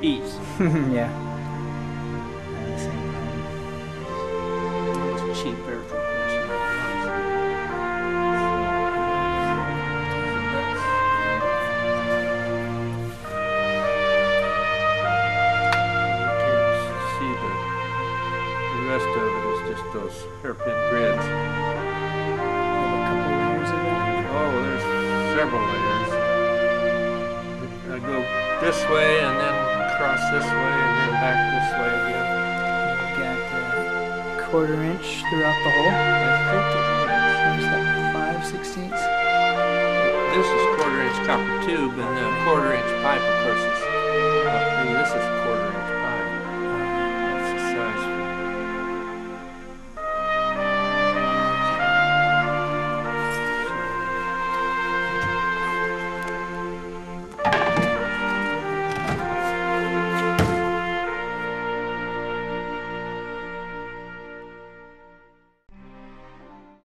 piece. Yeah. It's cheap air compressor. You can't see the rest of it is just those hairpin grids. A couple layers of that. Oh, there's several layers. I go this way and then cross this way and then back this way again. You've got 1/4 inch throughout the hole. I think it There's that 5/16. is. This is 1/4 inch copper tube, and the 1/4 inch pipe, of course,